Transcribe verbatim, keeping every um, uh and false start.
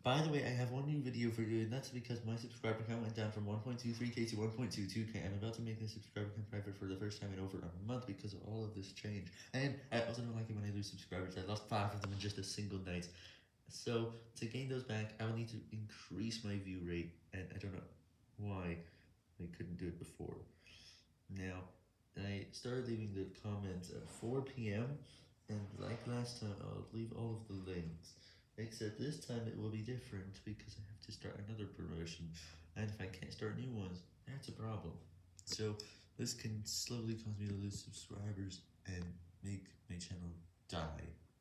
By the way, I have one new video for you, and that's because my subscriber count went down from one point two three K to one point two two K. I'm about to make this subscriber count private for the first time in over a month because of all of this change. And I also don't like it when I lose subscribers. I lost five of them in just a single night. So, to gain those back, I will need to increase my view rate, and I don't know why I couldn't do it before. Now, I started leaving the comments at four p m, and like last time, I'll leave all of the links. Except this time it will be different because I have to start another promotion, and if I can't start new ones, that's a problem. So, this can slowly cause me to lose subscribers and make my channel die.